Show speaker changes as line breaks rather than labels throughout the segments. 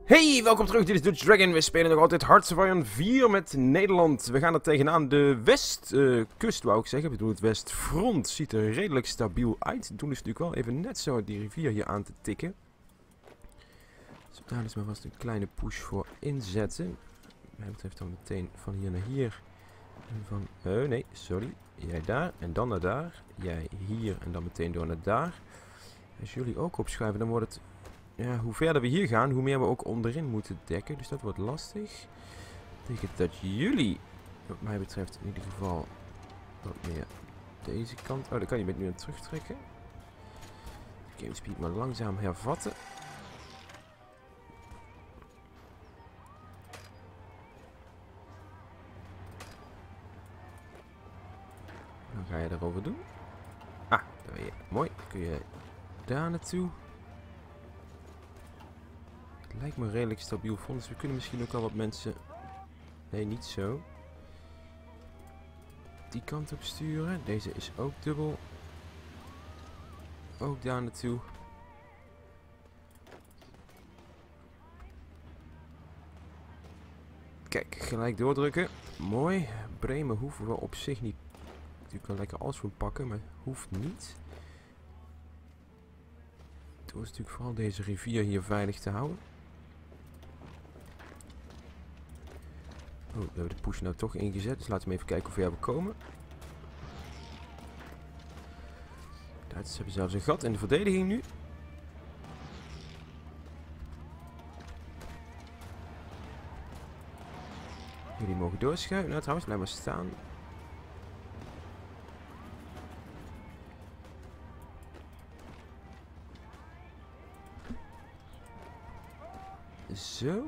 Hey, welkom terug, dit is Dutch Dragon. We spelen nog altijd Hearts of Iron 4 met Nederland. We gaan er tegenaan. De westkust, wou ik zeggen. Ik bedoel, het westfront ziet er redelijk stabiel uit. Doen is natuurlijk wel even net zo die rivier hier aan te tikken. Dus daar is maar vast een kleine push voor inzetten. Wat mij betreft dan meteen van hier naar hier. En van, nee, sorry. Jij daar en dan naar daar. Jij hier en dan meteen door naar daar. Als jullie ook opschuiven, dan wordt het... Ja, hoe verder we hier gaan, hoe meer we ook onderin moeten dekken. Dus dat wordt lastig. Dat betekent dat jullie, wat mij betreft in ieder geval, wat meer deze kant... Oh, dan kan je met nu aan terugtrekken. Game speed maar langzaam hervatten. Dan ga je daarover doen. Ah, daar ben je. Mooi. Dan kun je daar naartoe. Het lijkt me een redelijk stabiel front, dus we kunnen misschien ook al wat mensen... Nee, niet zo. Die kant op sturen. Deze is ook dubbel. Ook daar naartoe. Kijk, gelijk doordrukken. Mooi. Bremen hoeven we op zich niet... Natuurlijk wel lekker alles voor pakken, maar hoeft niet. Het was natuurlijk vooral deze rivier hier veilig te houden. Oh, we hebben de push nou toch ingezet, dus laten we even kijken hoe ver we komen. De Duitsers hebben zelfs een gat in de verdediging nu. Jullie mogen doorschuiven. Nou trouwens, blijf maar staan. Zo.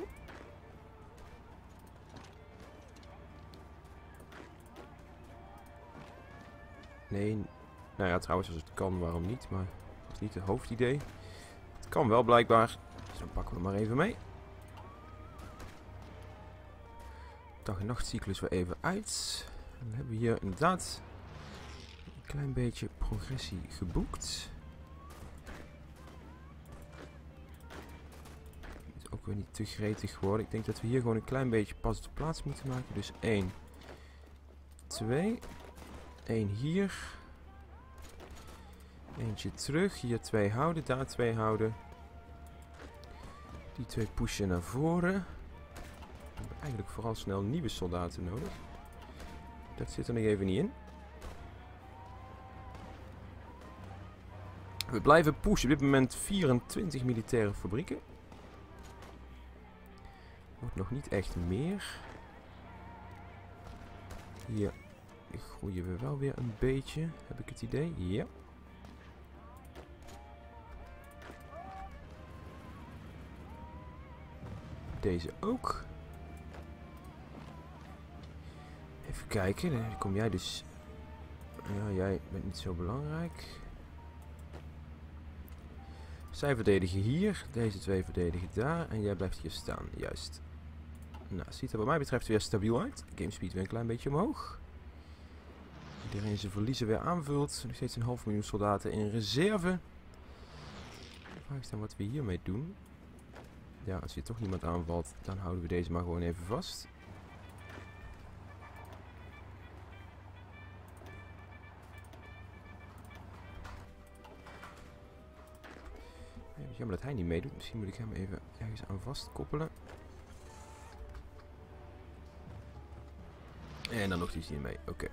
Nee, nou ja, trouwens als het kan, waarom niet, maar dat is niet het hoofdidee. Het kan wel blijkbaar, dus dan pakken we maar even mee. Dag- en nachtcyclus weer even uit. Dan hebben we hier inderdaad een klein beetje progressie geboekt. Het is ook weer niet te gretig geworden. Ik denk dat we hier gewoon een klein beetje pas op de plaats moeten maken. Dus 1, 2... 1 hier. Eentje terug. Hier 2 houden. Daar 2 houden. Die 2 pushen naar voren. We hebben eigenlijk vooral snel nieuwe soldaten nodig. Dat zit er nog even niet in. We blijven pushen. Op dit moment 24 militaire fabrieken. Wordt nog niet echt meer. Hier groeien we wel weer een beetje, heb ik het idee. Ja. Deze ook. Even kijken, dan kom jij dus... Ja, jij bent niet zo belangrijk. Zij verdedigen hier, deze 2 verdedigen daar en jij blijft hier staan, juist. Nou, ziet er wat mij betreft weer stabiel uit. Gamespeed weer een klein beetje omhoog. Iedereen zijn verliezen weer aanvult. Nog steeds 500.000 soldaten in reserve. De vraag is dan wat we hiermee doen. Ja, als hier toch niemand aanvalt, dan houden we deze maar gewoon even vast. Het is jammer dat hij niet meedoet. Misschien moet ik hem even ergens aan vastkoppelen. En dan nog iets niet mee. Oké.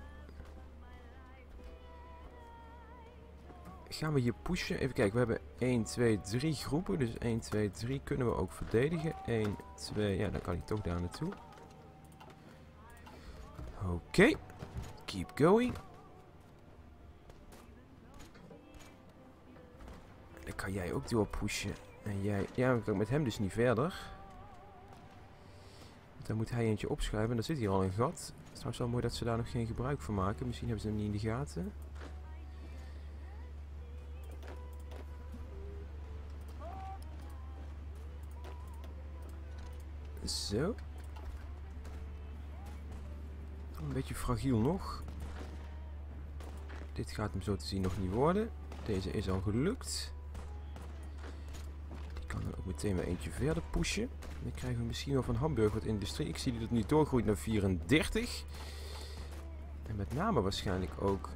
Gaan we hier pushen? Even kijken, we hebben 1, 2, 3 groepen. Dus 1, 2, 3 kunnen we ook verdedigen. 1, 2, ja, dan kan hij toch daar naartoe. Oké. Keep going. Dan kan jij ook door pushen. En jij, ja, we kunnen met hem dus niet verder. Want dan moet hij eentje opschuiven. En dan zit hier al een gat. Het is trouwens wel mooi dat ze daar nog geen gebruik van maken. Misschien hebben ze hem niet in de gaten. Zo. Een beetje fragiel nog. Dit gaat hem zo te zien nog niet worden. Deze is al gelukt. Die kan dan ook meteen weer eentje verder pushen. Dan krijgen we misschien wel van Hamburg wat industrie. Ik zie dat het nu doorgroeit naar 34. En met name waarschijnlijk ook...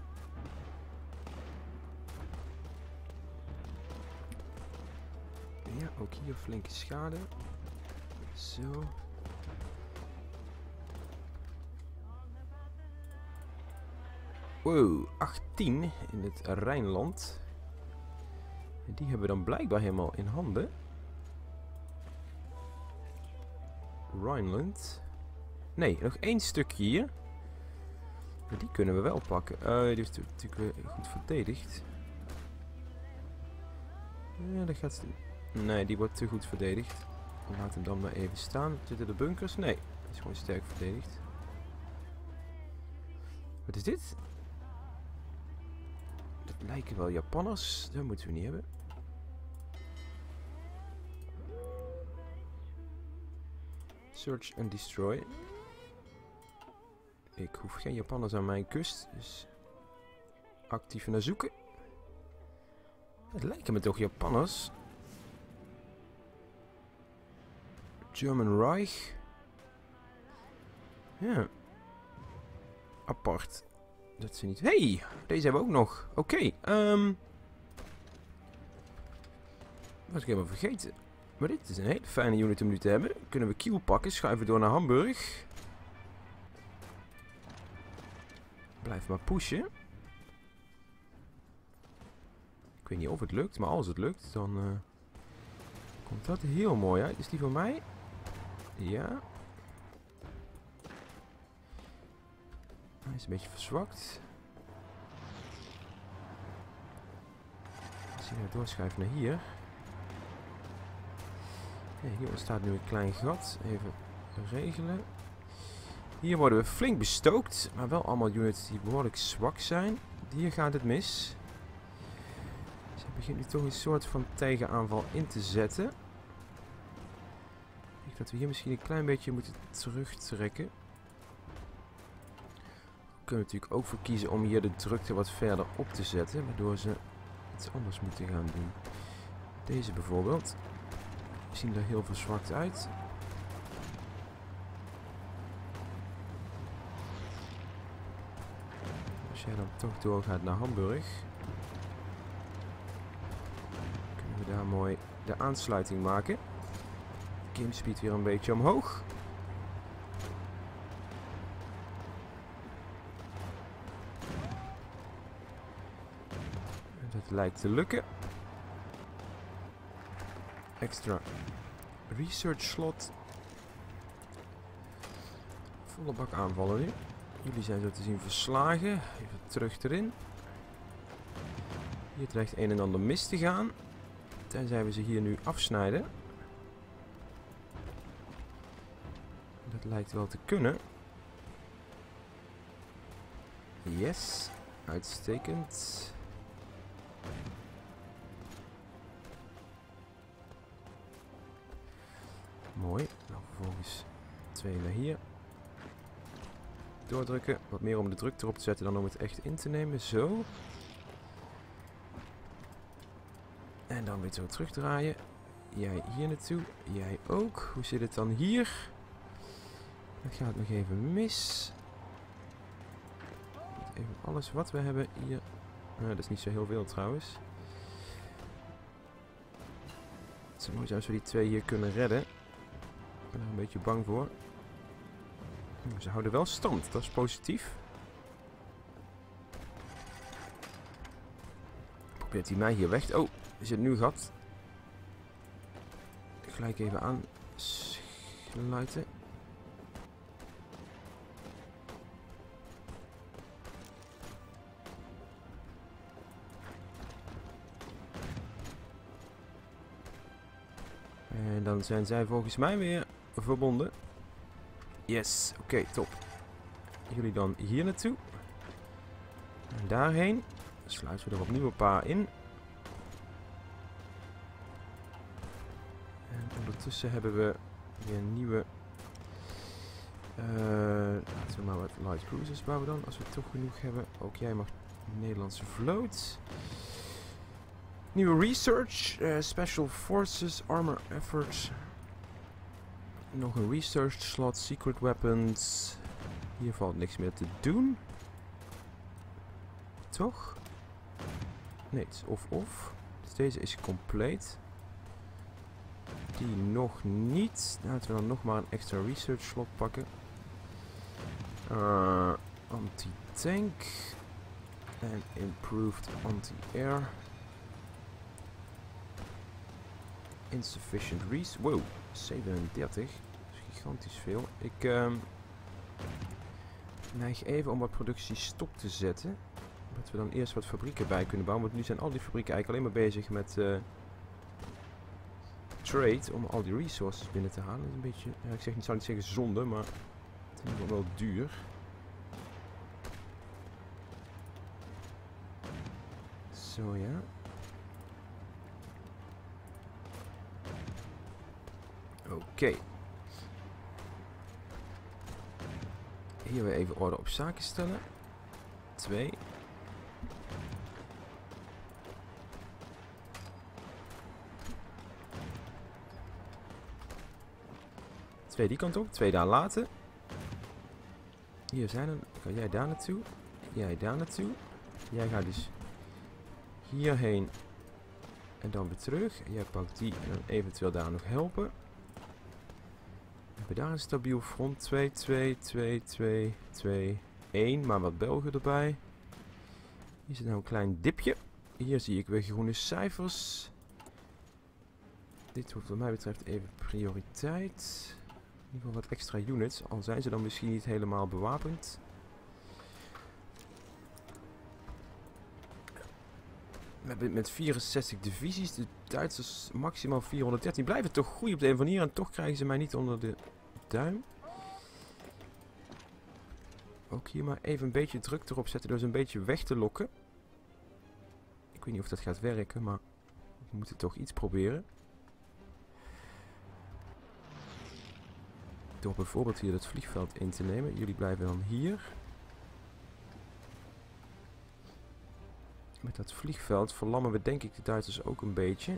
Ja, ook hier flinke schade. Zo. Wow, 18 in het Rijnland. En die hebben we dan blijkbaar helemaal in handen. Rijnland. Nee, nog één stukje hier. Maar die kunnen we wel pakken. Die is natuurlijk weer goed verdedigd. Ja, dat gaat... Nee, die wordt te goed verdedigd. Laat hem dan maar even staan. Zitten er bunkers? Nee, die is gewoon sterk verdedigd. Wat is dit? Dat lijken wel Japanners. Dat moeten we niet hebben. Search and destroy. Ik hoef geen Japanners aan mijn kust, dus actief naar zoeken. Het lijken me toch Japanners. German Reich. Ja. Apart. Dat ze niet... Hey! Deze hebben we ook nog. Oké. Was ik helemaal vergeten. Maar dit is een hele fijne unit om nu te hebben. Kunnen we Kiel pakken. Schuiven door naar Hamburg. Blijf maar pushen. Ik weet niet of het lukt. Maar als het lukt, dan komt dat heel mooi uit. Is die van mij? Ja. Hij is een beetje verzwakt. Als je doorschuift naar hier. Hey, hier ontstaat nu een klein gat. Even regelen. Hier worden we flink bestookt. Maar wel allemaal units die behoorlijk zwak zijn. Hier gaat het mis. Ze beginnen nu toch een soort van tegenaanval in te zetten. Ik denk dat we hier misschien een klein beetje moeten terugtrekken. We kunnen natuurlijk ook voor kiezen om hier de drukte wat verder op te zetten. Waardoor ze iets anders moeten gaan doen. Deze bijvoorbeeld. Die zien er heel verzwakt uit. Als jij dan toch doorgaat naar Hamburg. Kunnen we daar mooi de aansluiting maken. Gamespeed weer een beetje omhoog. Dat lijkt te lukken. Extra research slot. Volle bak aanvallen nu. Jullie zijn zo te zien verslagen. Even terug erin. Hier dreigt een en ander mis te gaan. Tenzij we ze hier nu afsnijden. Dat lijkt wel te kunnen. Yes. Uitstekend. Mooi. Dan vervolgens 2 naar hier. Doordrukken. Wat meer om de druk erop te zetten dan om het echt in te nemen. Zo. En dan weer zo terugdraaien. Jij hier naartoe. Jij ook. Hoe zit het dan hier? Dat gaat nog even mis. Even alles wat we hebben hier. Dat is niet zo heel veel trouwens. Het zou mooi zijn als we die 2 hier kunnen redden. Ik ben er een beetje bang voor. Ze houden wel stand, dat is positief. Probeert hij mij hier weg. Oh, er zit nu een gat. Gelijk even aansluiten. En dan zijn zij volgens mij weer verbonden. Yes, oké, top. Jullie dan hier naartoe. En daarheen. Dan sluiten we er opnieuw een paar in. En ondertussen hebben we weer een nieuwe... laten we maar wat light cruisers bouwen dan, als we toch genoeg hebben. Ook jij mag de Nederlandse vloot. Nieuwe research, special forces, armor efforts. Nog een research slot, secret weapons. Hier valt niks meer te doen. Toch? Nee, het is of. Dus deze is compleet. Die nog niet. Laten we dan nog maar een extra research slot pakken. Anti-tank. En improved anti-air. Insufficient resource. Wow, 37. Dat is gigantisch veel. Ik neig even om wat productie stop te zetten. Dat we dan eerst wat fabrieken bij kunnen bouwen. Want nu zijn al die fabrieken eigenlijk alleen maar bezig met trade. Om al die resources binnen te halen. Dat is een beetje, ja, ik zou niet zeggen zonde, maar het is wel duur. Zo ja. Oké. Hier weer even orde op zaken stellen. 2. Twee die kant op, 2 daar laten. Hier zijn er. Ga jij daar naartoe? Jij daar naartoe. Jij gaat dus hierheen. En dan weer terug. Jij pakt die en dan eventueel daar nog helpen. We hebben daar een stabiel front. 2, 2, 2, 2, 2, 1. Maar wat Belgen erbij. Hier zit nou een klein dipje. Hier zie ik weer groene cijfers. Dit hoeft wat mij betreft even prioriteit. In ieder geval wat extra units. Al zijn ze dan misschien niet helemaal bewapend. Met 64 divisies, de Duitsers maximaal 413. Blijven toch groeien op de een of andere manier. En toch krijgen ze mij niet onder de duim. Ook hier maar even een beetje druk erop zetten door ze een beetje weg te lokken. Ik weet niet of dat gaat werken, maar we moeten toch iets proberen. Door bijvoorbeeld hier het vliegveld in te nemen. Jullie blijven dan hier. Met dat vliegveld verlammen we denk ik de Duitsers ook een beetje.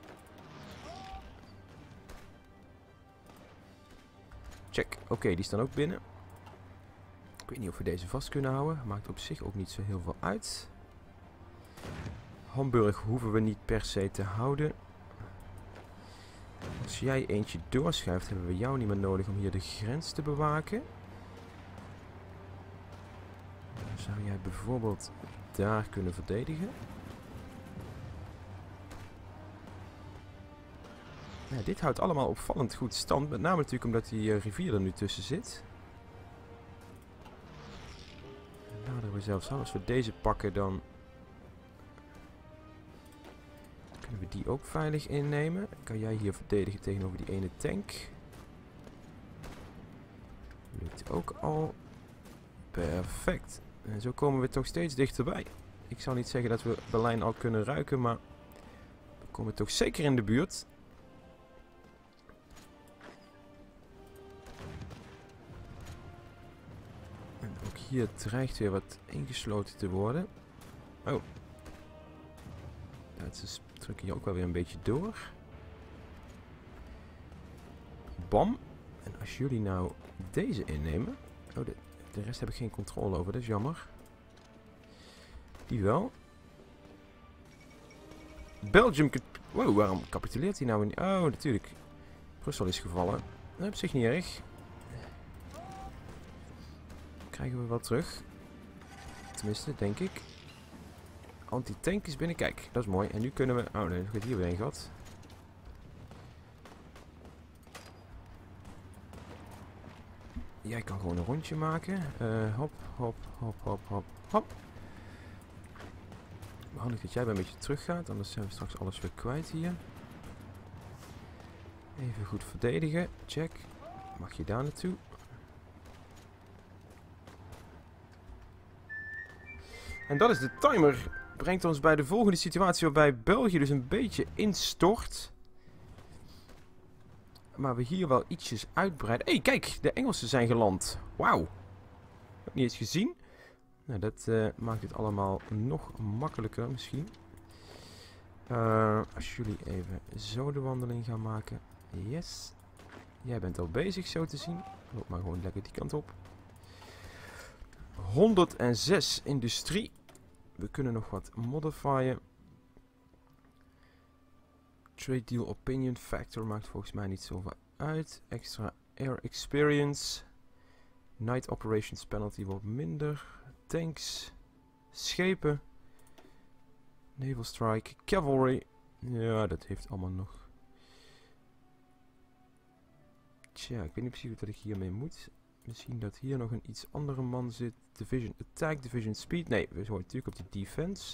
Check. Oké, die staan ook binnen. Ik weet niet of we deze vast kunnen houden. Maakt op zich ook niet zo heel veel uit. Hamburg hoeven we niet per se te houden. Als jij eentje doorschuift, hebben we jou niet meer nodig om hier de grens te bewaken. Dan zou jij bijvoorbeeld daar kunnen verdedigen. Ja, dit houdt allemaal opvallend goed stand. Met name natuurlijk omdat die rivier er nu tussen zit. Naderen we zelfs aan. Als we deze pakken, dan kunnen we die ook veilig innemen. Kan jij hier verdedigen tegenover die ene tank. Lukt ook al. Perfect. En zo komen we toch steeds dichterbij. Ik zal niet zeggen dat we Berlijn al kunnen ruiken, maar we komen toch zeker in de buurt. En ook hier dreigt weer wat ingesloten te worden. Oh. Duitsers drukken hier ook wel weer een beetje door. Bam. En als jullie nou deze innemen. Oh, de rest heb ik geen controle over, dat is jammer. Die wel. Belgium. Wow, waarom capituleert hij nou niet? Oh, natuurlijk. Brussel is gevallen. Dat is op zich niet erg. Krijgen we wat terug. Tenminste, denk ik. Anti-tank is binnen. Kijk, dat is mooi. En nu kunnen we... Oh nee, nog hier weer een gat. Jij kan gewoon een rondje maken. Hop, hop, hop, hop, hop, hop. Handig dat jij weer een beetje terug gaat, anders zijn we straks alles weer kwijt hier. Even goed verdedigen. Check. Mag je daar naartoe? En dat is de timer. Brengt ons bij de volgende situatie waarbij België dus een beetje instort. Maar we hier wel ietsjes uitbreiden. Hé, kijk! De Engelsen zijn geland. Wauw. Heb niet eens gezien. Nou, dat maakt het allemaal nog makkelijker misschien. Als jullie even zo de wandeling gaan maken. Yes. Jij bent al bezig zo te zien. Loop maar gewoon lekker die kant op. 106 industrie. We kunnen nog wat modifieren. Trade deal opinion factor maakt volgens mij niet zoveel uit. Extra air experience. Night operations penalty wordt minder. Tanks. Schepen. Naval strike. Cavalry. Ja, dat heeft allemaal nog. Tja, ik weet niet precies wat ik hiermee moet. Misschien dat hier nog een iets andere man zit. Division attack, division speed. Nee, we zijn natuurlijk op die defense.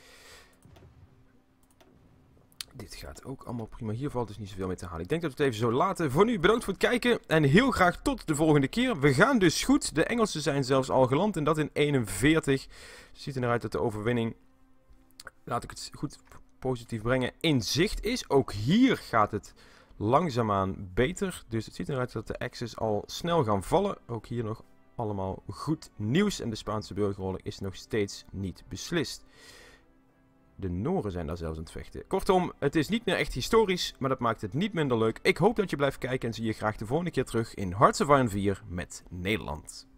Dit gaat ook allemaal prima. Hier valt dus niet zoveel mee te halen. Ik denk dat we het even zo laten. Voor nu bedankt voor het kijken. En heel graag tot de volgende keer. We gaan dus goed. De Engelsen zijn zelfs al geland. En dat in 41. Ziet er eruit dat de overwinning, laat ik het goed positief brengen, in zicht is. Ook hier gaat het langzaamaan beter. Dus het ziet eruit dat de Axis al snel gaan vallen. Ook hier nog allemaal goed nieuws. En de Spaanse burgeroorlog is nog steeds niet beslist. De Noren zijn daar zelfs aan het vechten. Kortom, het is niet meer echt historisch, maar dat maakt het niet minder leuk. Ik hoop dat je blijft kijken en zie je graag de volgende keer terug in Hearts of Iron 4 met Nederland.